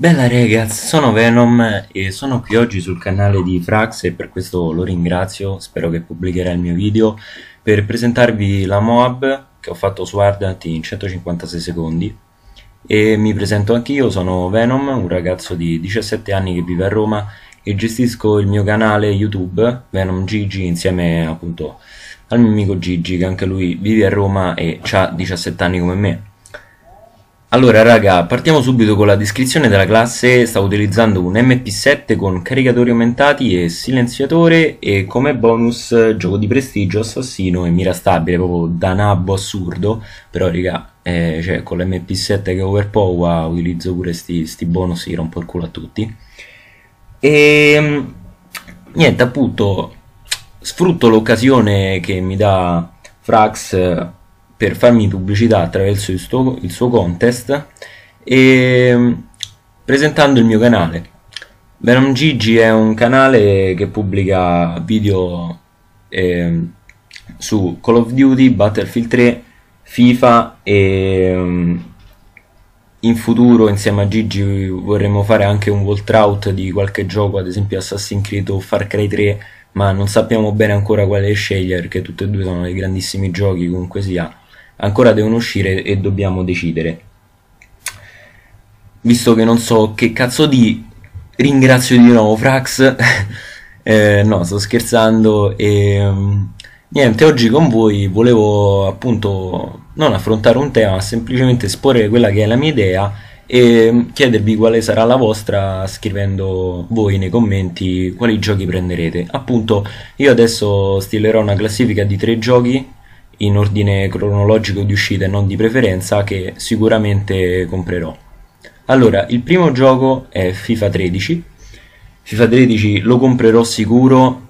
Bella ragazzi, sono Venom e sono qui oggi sul canale di Frax e per questo lo ringrazio, spero che pubblicherà il mio video, per presentarvi la Moab che ho fatto su Ardent in 156 secondi. E mi presento anch'io, sono Venom, un ragazzo di 17 anni che vive a Roma e gestisco il mio canale YouTube, Venom Gigi, insieme appunto al mio amico Gigi, che anche lui vive a Roma e ha 17 anni come me. Allora raga, partiamo subito con la descrizione della classe. Stavo utilizzando un MP7 con caricatori aumentati e silenziatore e come bonus gioco di prestigio, assassino e mira stabile, proprio da nabbo assurdo. Però raga, cioè, con l'MP7 che overpower utilizzo pure sti bonus, gli rompo il culo a tutti. E niente, appunto, sfrutto l'occasione che mi dà Frax per farmi pubblicità attraverso il suo contest e presentando il mio canale. Venom Gigi è un canale che pubblica video su Call of Duty, Battlefield 3, FIFA e in futuro insieme a Gigi vorremmo fare anche un walkthrough di qualche gioco, ad esempio Assassin's Creed o Far Cry 3, ma non sappiamo bene ancora quale scegliere perché tutti e due sono dei grandissimi giochi, comunque sia ancora devono uscire e dobbiamo decidere. Visto che non so che cazzo di, ringrazio di nuovo Frax. No, sto scherzando e niente, oggi con voi volevo appunto non affrontare un tema, ma semplicemente esporre quella che è la mia idea e chiedervi quale sarà la vostra scrivendo voi nei commenti quali giochi prenderete. Appunto, io adesso stilerò una classifica di 3 giochi in ordine cronologico di uscita e non di preferenza che sicuramente comprerò. Allora, il primo gioco è FIFA 13. FIFA 13 lo comprerò sicuro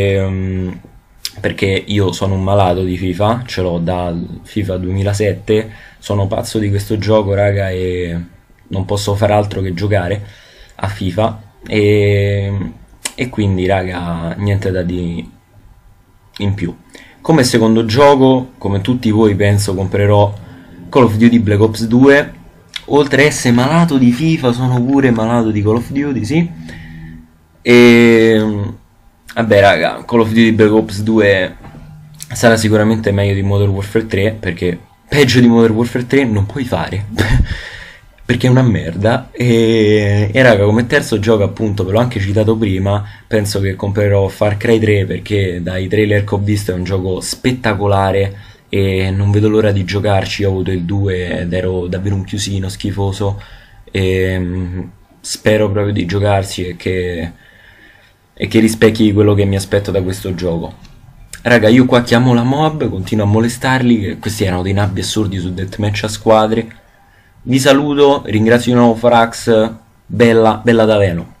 perché io sono un malato di FIFA, ce l'ho da FIFA 2007, sono pazzo di questo gioco raga e non posso fare altro che giocare a FIFA e quindi raga niente da dire in più. Come secondo gioco, come tutti voi penso, comprerò Call of Duty Black Ops 2. Oltre a essere malato di FIFA, sono pure malato di Call of Duty, sì. E vabbè raga, Call of Duty Black Ops 2 sarà sicuramente meglio di Modern Warfare 3, perché peggio di Modern Warfare 3 non puoi fare. Perché è una merda e raga, come terzo gioco appunto ve l'ho anche citato prima, penso che comprerò Far Cry 3 perché dai trailer che ho visto è un gioco spettacolare e non vedo l'ora di giocarci. Ho avuto il 2 ed ero davvero un chiusino schifoso e spero proprio di giocarci e che rispecchi quello che mi aspetto da questo gioco. Raga, io qua chiamo la mob, continuo a molestarli, che questi erano dei nabbi assurdi su deathmatch a squadre. Vi saluto, ringrazio di nuovo Frax, bella, bella da Veno.